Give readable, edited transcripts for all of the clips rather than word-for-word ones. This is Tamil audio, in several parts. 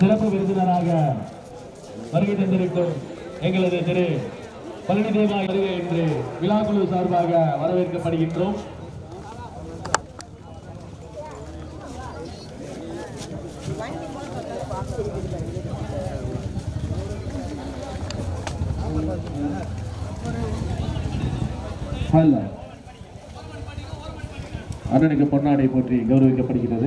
சிறப்பு விருந்தினராக வருகை தந்திருக்கும் எங்களது திரு பழனிதேவா வருகை என்று விழாக்குழு சார்பாக வரவேற்கப்படுகின்றோம். அண்ணனுக்கு பொன்னாடை போற்றி கௌரவிக்கப்படுகிறது.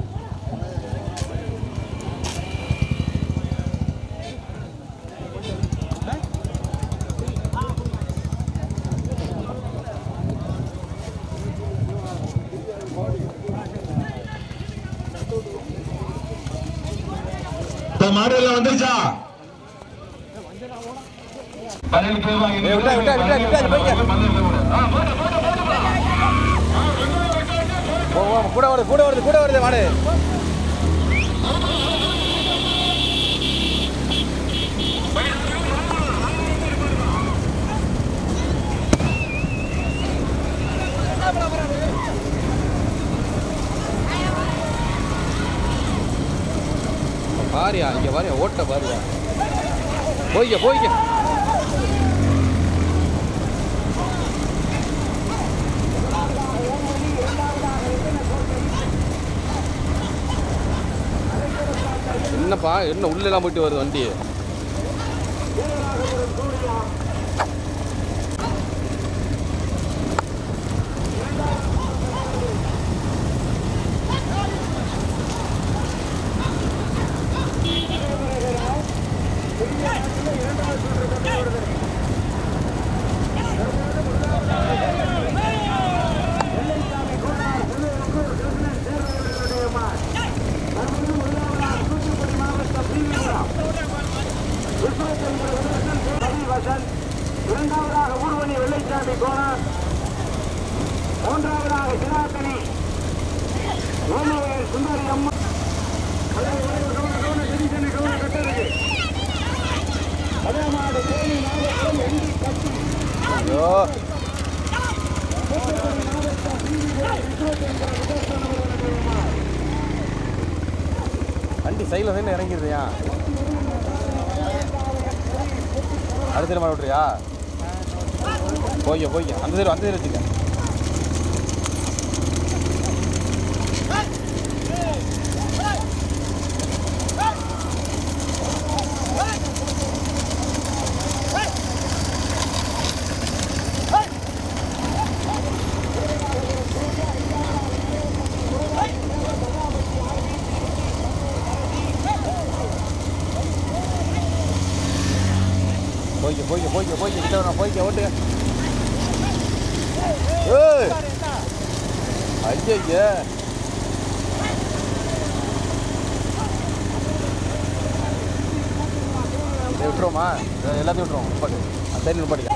மாடல வந்துருச்சா கூட வருது மாடு. பாரியா இங்க பாரியா ஓட்ட பாரியா போய்க்க என்னப்பா என்ன உள்ள எல்லாம் போயிட்டு வருது வண்டி. இரண்டாவதாக ஊர்வனி வெள்ளைச்சாமி கோணர், மூன்றாவதாக சிராக்கணி ஓமவேல் சுந்தரி அம்மா. வண்டி சைடில் தானே இறங்கிடுறியா? அடுத்த மாட விட்டுறியா? போய்க்க அந்த சைடு வச்சுக்க. போய்க்க ஓட்டு. ஐயா விட்டுருவோமா? எல்லாத்தையும் விட்டுருவோம். நிப்பாட்டு அந்த சைடு நிப்பாட்டுக்க.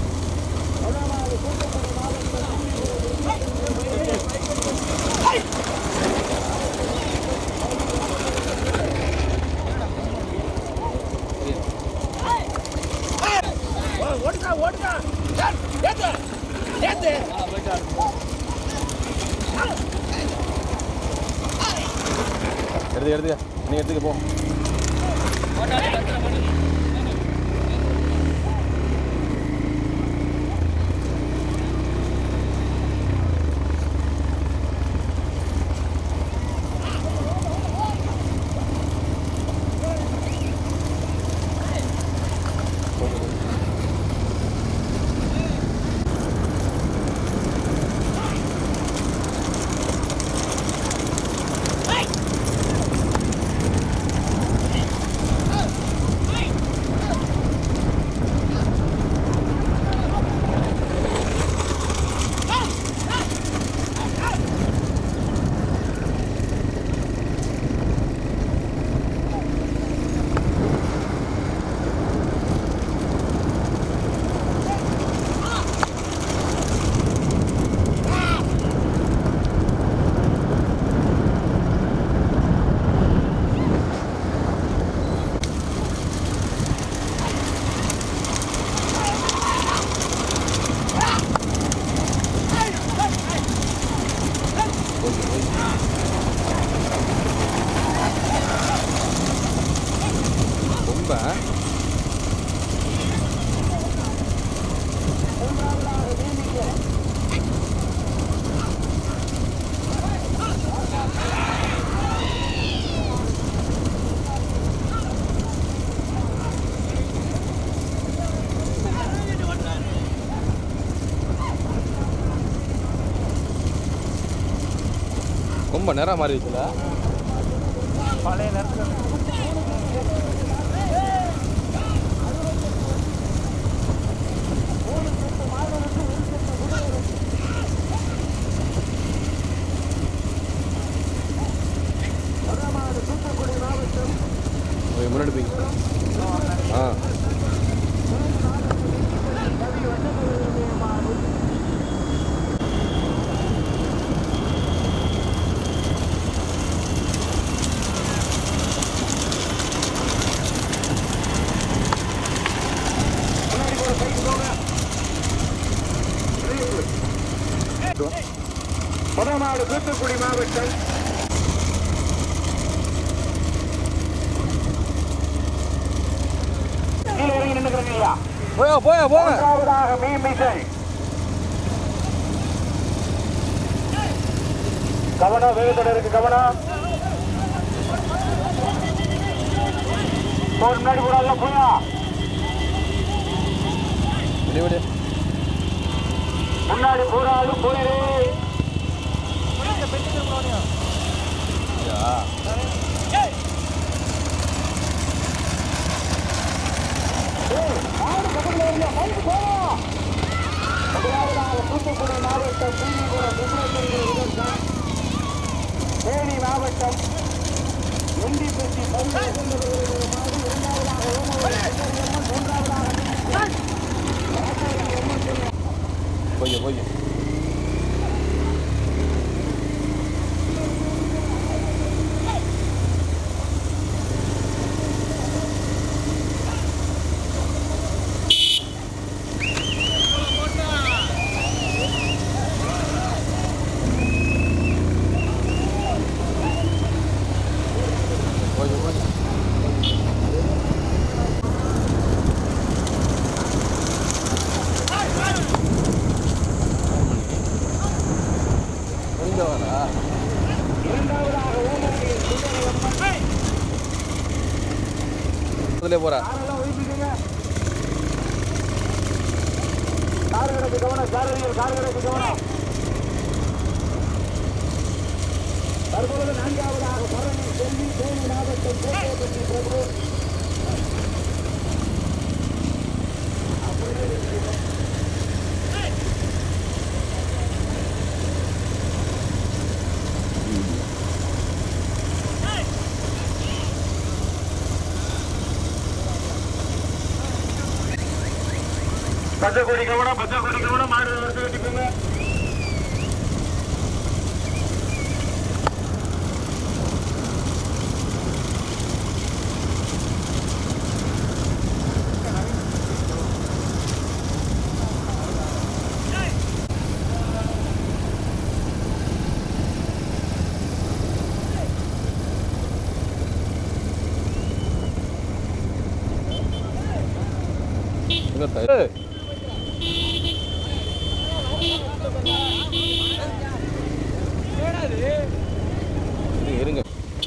எடுத்துக்க நீ எடுத்துக்க போ. ஆமாம் நேரம் மாறிடுச்சுல பழைய நேரத்தில் முன்னாடி போய் ஆ முதமாடு தூத்துக்குடி மாவட்டம் கீழே இறங்கி நின்றுக்கிறீங்களா? போயா போயா போங்க மூன்றாவதாக மீமிசை கவனம், வேகத்தோட இருக்கு கவனம். முன்னாடி போடாத போயா. விடு விடு முன்னாடி போறாது போயிரு. தூத்துக்குடி மாவட்டம் தேனி மாவட்டம் எண்டிப்பட்டி போய் போய் அதுலேயே போகிறா கார்கடைக்கு கவனம், சாரதிகள் கார்கடைக்கு கவனம். தற்பொழுது நான்காவதாக பரணி செல்வி தேனி மாவட்டம் கோட்டைப்பட்டி பிரபு பச்சைக்கொடி கவனம் மாடு வருஷம் கட்டிக்கோங்க. இருங்க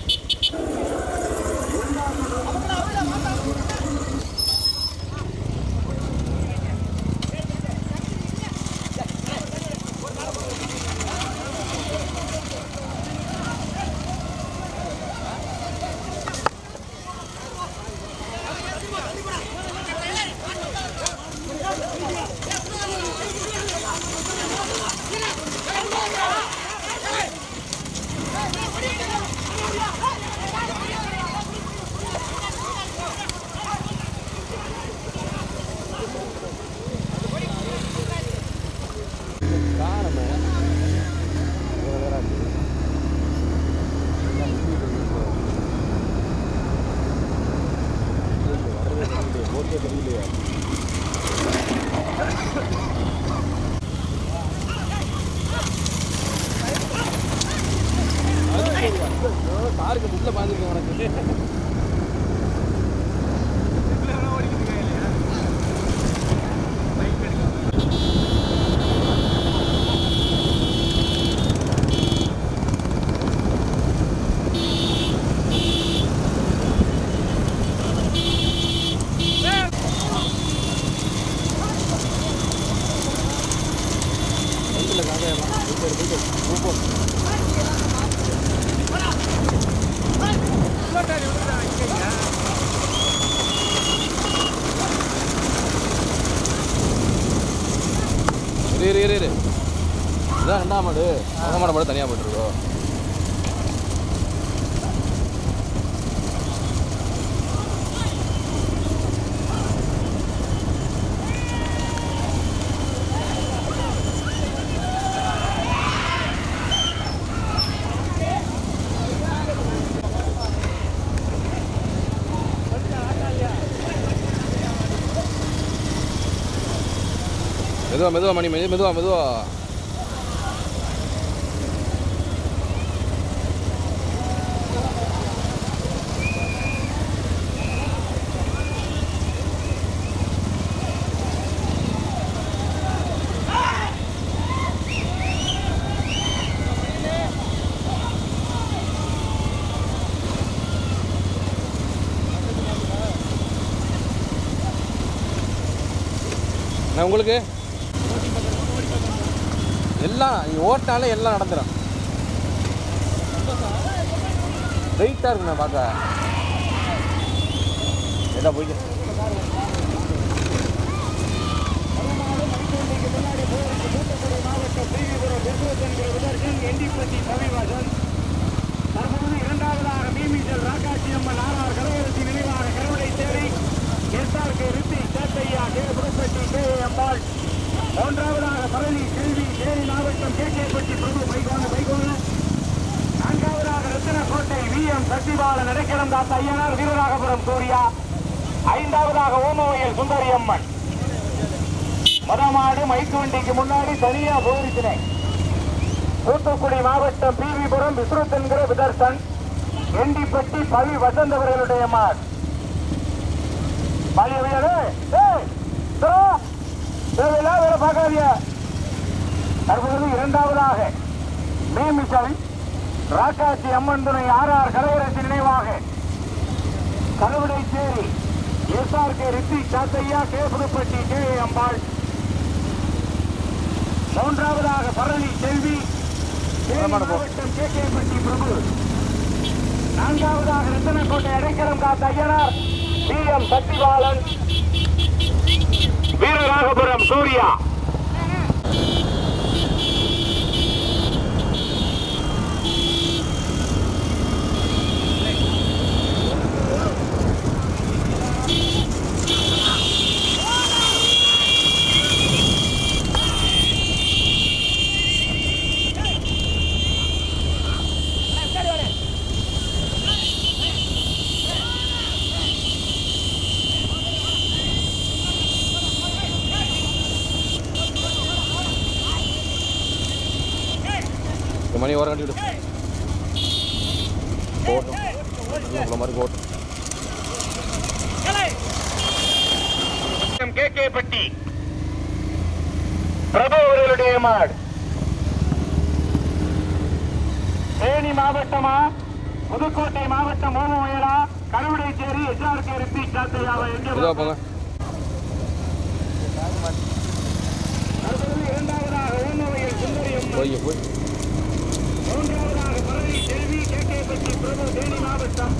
காருக்கு உள்ள பாந்துருக்கேன் உனக்கு இரு இதான் 2ஆம் மாடு. முதல் மாடு மட்டும் தனியாக போட்டுருக்கோம். மெதுவா மணி மெதுவா. நான் உங்களுக்கு எல்லாம் ஓட்டாலே எல்லாம் நடந்துடும். வெயிட்டாக இருக்குண்ணா பார்க்க. எல்லாம் போயிட்டு தற்போது 2ஆவதாக மீமிசல் ராக்காட்சியம்மன் ஆர்ஆர் கலையரசி நினைவாக கருவடை தேவை SRK Ritthi Sethaiya K Pudupatti K Ambal. 3ஆவதாக பழனி செல்வி தேனி மாவட்டம் கேகேப்பட்டி பிரபு பைகோன. 4ஆவதாக ரத்தினக்கோட்டை விஎம் சசிபாலன் இடைக்கிழந்தா ஐயனார் வீரராகபுரம் சூர்யா. 5ஆவதாக ஓமவயல் சுந்தரி அம்மன். மதமாடு மைக்கு வண்டிக்கு முன்னாடி தனியா போயிருக்கிறேன். தூத்துக்குடி மாவட்டம் பிவிபுரம் விஸ்ருத் என்கிற விதர்சன். எண்டிப்பட்டி பவி வசந்தவர்களுடைய மாடு. பார்க்காதிய. தற்போது 2ஆவதாக மீமிசல் ராக்காட்சி அம்மன் துணை ஆர்ஆர் கலையரசி நினைவாக கருவடை சேரி SRK Ritthi Sathaiya K Pudupatti K Ambal. 3ஆவதாக பழனி செல்வி மாவட்டம் கேகேப்பட்டி பிரபு. 4ஆவதாக ரத்தனக்கோட்டை அடைக்கலம் காத்த ஐயனார் விஎம் சசிபாலன் வீரராகபுரம் சூர்யா. மணி ஓரம் கட்டி விடு. போட்டும் இவ்வளோ மாதிரி போட்டும். கேகேப்பட்டி பிரபு அவர்களுடைய மாடு. தேனி மாவட்டமா புதுக்கோட்டை மாவட்டம் ஓமவயலா கருவடைச்சேரி எஸ்ஆர்கே ரித்தி சாத்தையாவை எங்கே போங்க. 2ஆவதாக ஓமவயல் சுந்தரி அம்மன். போய் 3ஆவதாக பழனி செல்வி கேகேப்பட்டி பிரபு தேனி மாவட்டம்.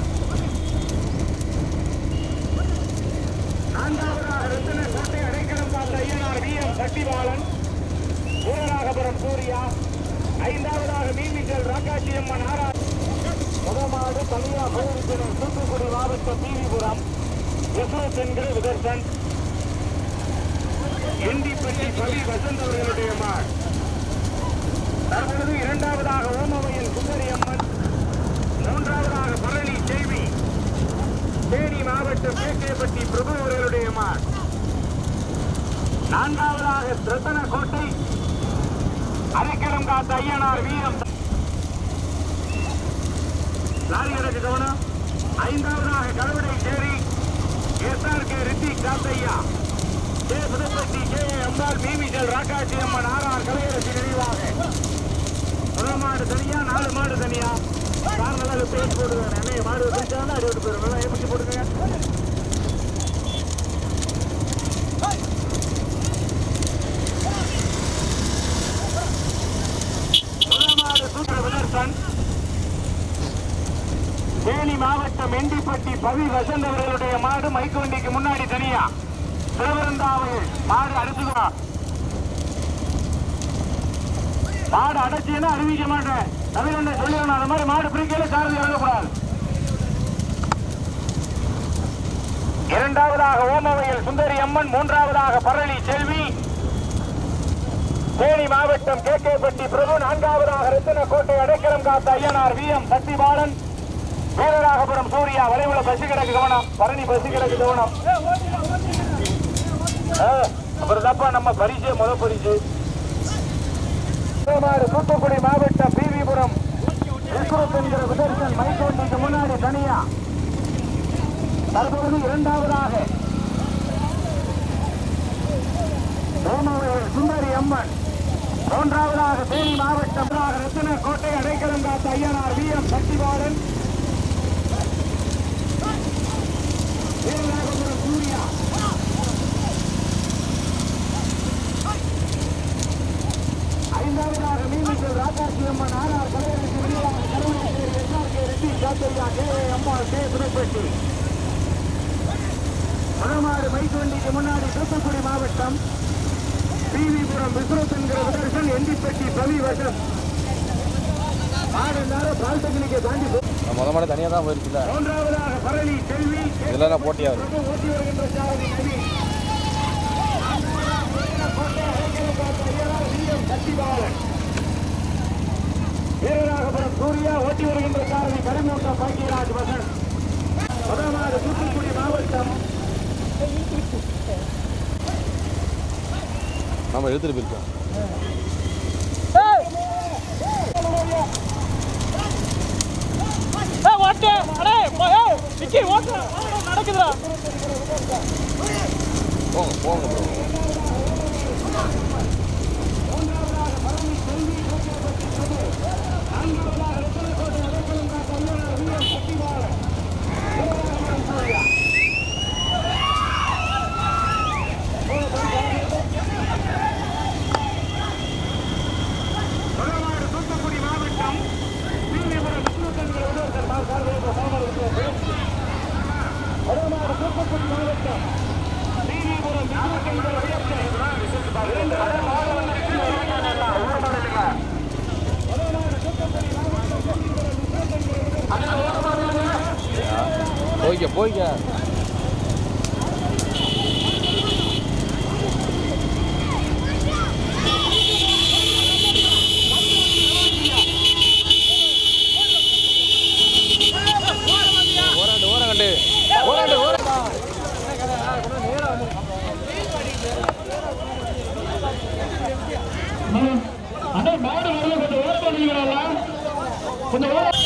4ஆவதாக ரத்தினக்கோட்டை அடைக்கலம் காத்த ஐயனார் விஎம் சசிபாலன் வீரராகபுரம் சூர்யா. 5ஆவதாக மீமிசல் ராக்காட்சியம்மன் ஆர்ஆர். முதமாடு தனியா போயிருக்கிறேன். தூத்துக்குடி மாவட்டம் பிவிபுரம் விஸ்ருத் என்கிற விதர்சன். எண்டிப்பட்டி பவி வசந்த் அவர்களுடைய மாடு. தற்பொழுது 2ஆவதாக ஓமவயல் சுந்தரி அம்மன். 3ஆவதாக பழனி செல்வி தேனி மாவட்டம் கேகேப்பட்டி பிரபு அவர்களுடைய மாடு. 4ஆவதாக ரத்தனக்கோட்டை அரைக்கலம் காத்த ஐயனார் வீரம். லாரி எனக்கு கவனம். 5ஆவதாக கருவடை சேரி SRK Ritthi Sathaiya K Pudupatti K Ambal Meemisal Rakkatchi Amman RR Kalaiyarasi நினைவாக. மாடு தனியா 4 மாடு தனியா. காரணம் பேசி போடுவேன். என்னைய மாடு பிடிச்சாலும் அடி விட்டு போயிடும். நல்லா ஏமாற்றி போடுங்க. தேனி மாவட்டம் எண்டிப்பட்டி பவி வசந்த் அவர்களுடைய மாடு மைக்கு வண்டிக்கு முன்னாடி தனியா. சிவபெருந்தாவையில் மாடு அடுத்துதான். மாடு அடைச்சின்னா அறிவிக்க மாட்டேன். தமிழ் சொல்லிடணும். அந்த மாதிரி மாடு பிரிக்கையில சாரதி இறங்கக்கூடாது. இரண்டாவதாக ஓமவையில் சுந்தரி அம்மன், மூன்றாவதாக பரளி செல்வி, தேனி மாவட்டம் கேகேப்பட்டி பிரபு, நான்காவதாக ரத்தினக்கோட்டை அடைக்கலம் காத்த ஐயனார் விஎம் சக்திபாலன், வீரராகபுரம் சூர்யா. வளைவுல பசி கிடக்கு கவனம், பரணி பசி கிடக்கு கவனம். அப்புறம் தப்பா நம்ம பரிசு முத பரிசு. தூத்துக்குடி மாவட்டம் பிவிபுரம் என்கிற விதர்சன் மைக்கோட்டிக்கு முன்னாடி தனியா. தற்போது இரண்டாவதாக ஓமவையில் சுந்தரி அம்மன், மூன்றாவதாக தேனி மாவட்டம் ரத்தினக்கோட்டை அடைக்கலம் காத்த ஐயனார் விஎம் சக்திபாலன், வீரராகபுரம் சூர்யா. ஐந்தாவதாக Meemisal Rakkatchi Amman, RR Kalaiyarasi, SRK Reddy Sathaiya, KA Ammal, K Pudupatti. மணமாடு மைத்தொண்டிக்கு முன்னாடி தூத்துக்குடி மாவட்டம் பிவிபுரம் விஸ்வத் என்கிற விதர்சன், எண்டிப்பட்டி பவி வசம். மாடு எல்லாரும் பால்டெக்னிக்கை தாண்டி முத மாடு தனியாக தான் போயிருச்சுல. மூன்றாவதாக பரளி செல்வி, இதெல்லாம் போட்டியாக ஓட்டி வருகின்ற சாரதி நபி. சக்திபாலன், வீரராகபுரம் சூர்யா, ஓட்டி வருகின்ற சாரதி கரிமூட்டம் பாக்கியராஜ் வசன். மதமாடு தூத்துக்குடி மாவட்டம் நம்ம எடுத்துட்டு போயிருக்கோம். நடக்குதுடா. போங்க போங்க. தூத்துக்குடி மாவட்டம் போய்க்க போய்க்க. ஓராண்டு ஓராண்டு ஓராண்டு அண்ணா மாடு கொஞ்சம் ஓரம் பண்ணுவீங்களா? கொஞ்சம்